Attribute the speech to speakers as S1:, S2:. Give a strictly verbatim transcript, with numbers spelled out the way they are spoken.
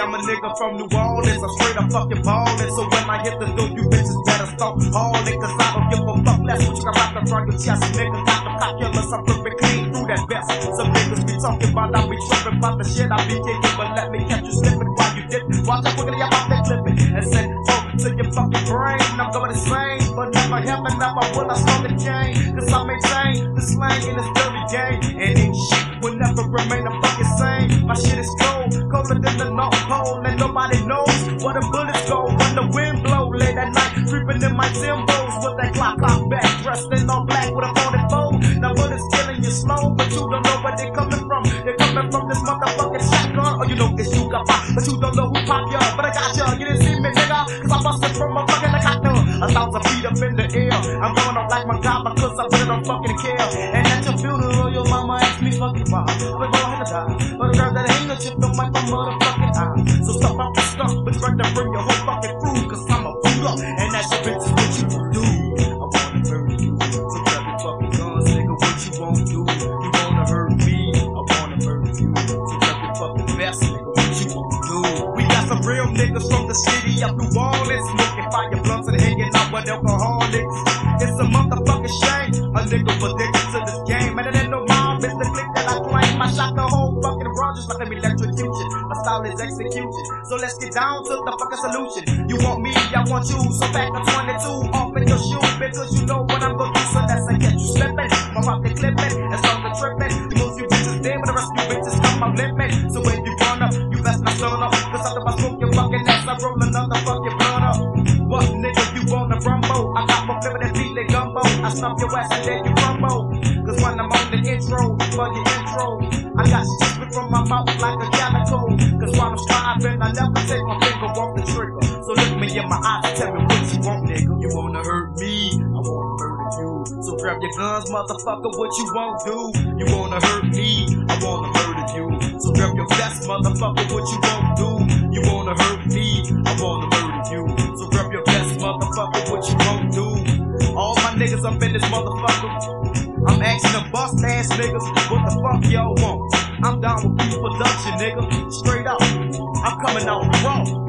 S1: I'm a nigga from New Orleans, I'm straight up fucking ballin'. So when I hit the door, you bitches better start hauling, cause I don't give a fuck less what you got wrapped up around your chest. Nigga got the cop killers, I'm flipping clean through that vest. Some niggas be talking about, I be tripping about the shit I be kicking, but let me catch you slipping while you dip. Watch out, quickly, I'm out there clipping and send oh to your fucking brain. I'm going insane, but never heaven, never will I start the chain, cause I maintain the slang in this dirty game, and ain't shit will never remain the fucking same. My shit is cold, colder than the North Pole, and nobody knows where the bullets go when the wind blow late at night, creeping in my Timbos with that clock clock back, dressed in all black with a forty-four. Now bullets killing you slow, but you don't know where they coming from. They're coming from this motherfucking shotgun, or you know it's you got pop, but you don't know who pop ya. But I got ya, you didn't see me, nigga, cause I busted from a fucking cotton, a thousand feet up in the air. I'm going up like my god because I really don't fucking care. And at your funeral, your mama asked me fucking why, but go ahead and die. But a girl that ain't a chip don't wipe my motherfucking eye. So stop out the stuff, but try to bring your whole fucking crew, cause I'm a fool up, and that's your bitch is what you do. I wanna murder you, so grab your fucking guns, nigga, what you won't do. You wanna hurt me, I wanna murder you, so grab your fucking vest, nigga, what you won't do. We got some real niggas from the city of New Orleans, smoking fire blunts and hanging out with alcoholics. It's a motherfucking shame, a nigga addicted to this game, and it ain't no mob, it's the click that I claim. I shot the whole fucking world just like an electrocution. My style is execution, so let's get down to the fucking solution. You want me, I want you, so back to twenty-two, off in your shoe, because you know what I'm gonna do, so let's get you slipping. I'm out there clipping, and start the tripping. You most you bitches dead, but the rest of you bitches come out limping. So when you run up, you best not turn up, cause after I smoke your fucking ass, I roll another fucking blunt up. What nigga, you wanna rumble? I got more flippin' than beat like gumbo. I stomp your ass and then you crumble, cause when I'm on the intro, for your intro, I got stupid from my mouth like a calico, cause while I'm striving, I never take my finger off the trigger. So look me in my eyes and tell me what you want, nigga. You wanna hurt me, I wanna murder you, so grab your guns, motherfucker, what you won't do. You wanna hurt me, I wanna murder you, so grab your vest, motherfucker, what you won't do. You wanna hurt me, I wanna murder you, so grab your vest, motherfucker, what you won't do. All my niggas up in this motherfucker, I'm asking them bust ass niggas, what the fuck y'all want? I'm down with beef production, nigga, straight up, I'm coming out raw.